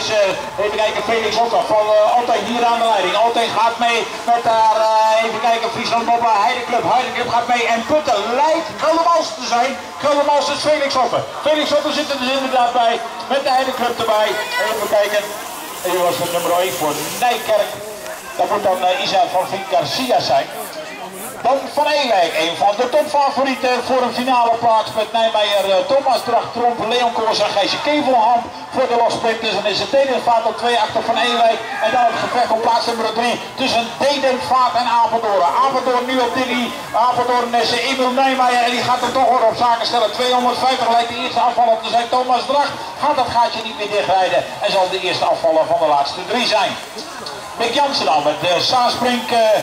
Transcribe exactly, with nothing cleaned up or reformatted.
uh, even kijken, Felix Otter van uh, Altijd hier aan de leiding. Altijd gaat mee met haar, uh, even kijken, Friesland Bobba, Heideclub. Heideclub gaat mee en Putten lijkt Gullemals te zijn. Gullemals is Felix Otter. Felix Otter zit er dus inderdaad bij, met de Heideclub erbij. Even kijken, en die was voor nummer één voor Nijkerk. Dat moet dan uh, Isa van Vink Garcia zijn. Dan Van Ewijk, een van de topfavorieten voor een finale plaats met Nijmeijer, uh, Thomas Dracht, Tromp, Leon Koors en Gijsje Kevelham voor de Los Sprinters. En is het Dedenvaart op twee achter Van Ewijk. En dan het gevecht op plaats nummer drie tussen Dedenvaart en Apeldoorn. Apeldoorn nu op Diggy, Apeldoorn is uh, Emil Nijmeijer en die gaat er toch weer op zaken stellen. tweehonderdvijftig lijkt de eerste afval op te zijn. Thomas Dracht gaat dat gaatje niet meer dichtrijden en zal de eerste afvaller van de laatste drie zijn. Mick Jansen dan met de Saasbrink. Uh,